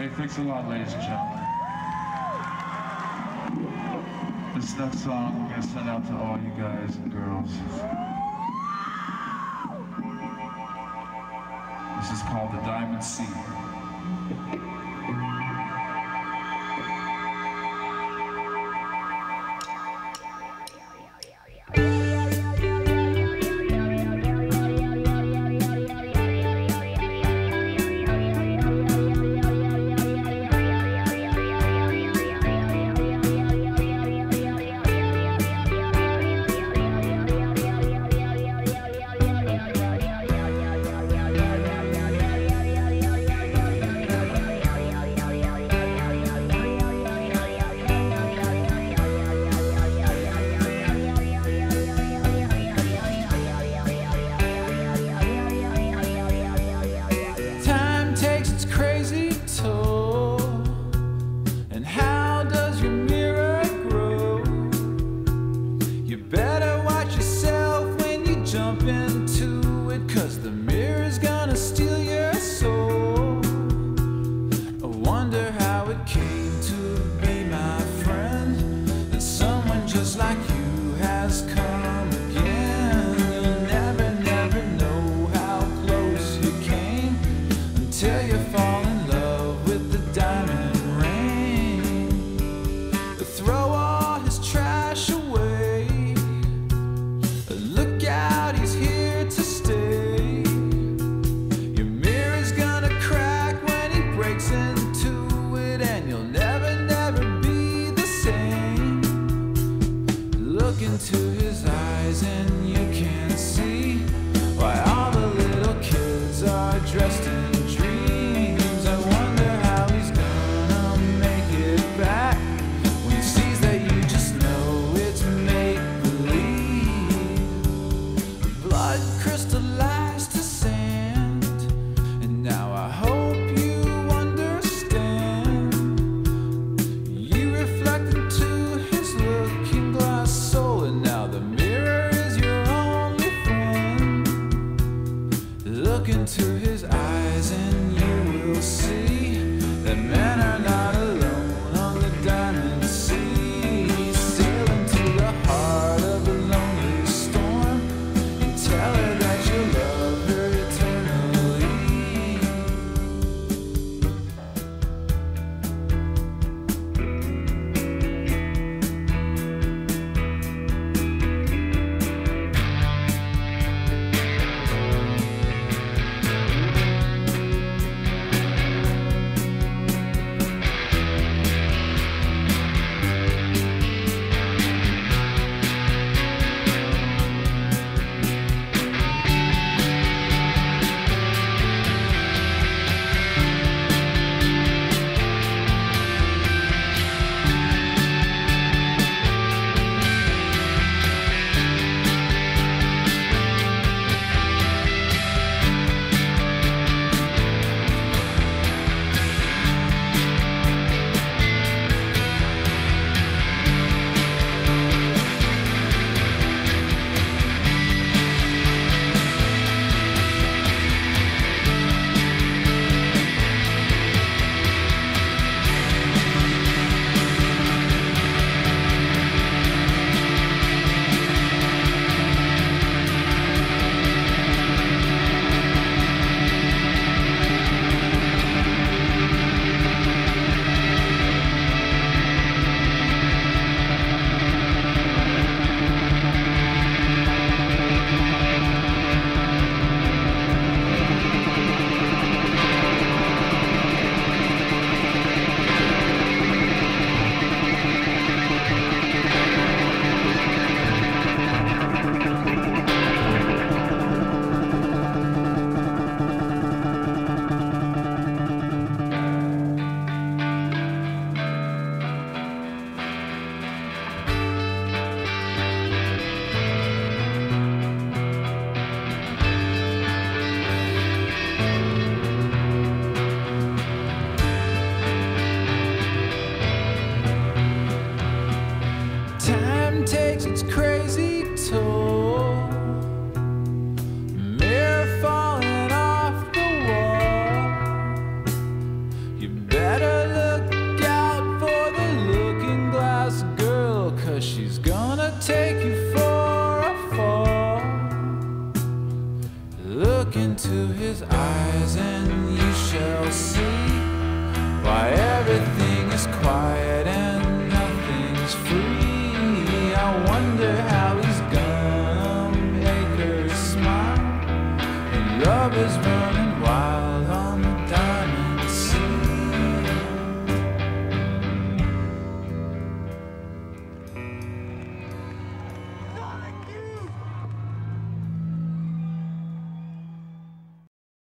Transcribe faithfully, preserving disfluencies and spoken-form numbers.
Hey, thanks a lot, ladies and gentlemen. This next song we're gonna send out to all you guys and girls. This is called The Diamond Sea. Into his eyes and you can see why all the little kids are dressed in dreams. I wonder how he's gonna make it back when he sees that you just know it's make-believe. Blood crystallized to sand, and now I hope you understand. You reflect into his looking glass soul, and now the mirror is your only friend. Look into his eyes and you will see that men are not alone on the diamond sea. Sail into the heart of a lonely storm and tell her that you love her eternally. his eyes, and you shall see why everything is quiet and nothing's free. I wonder how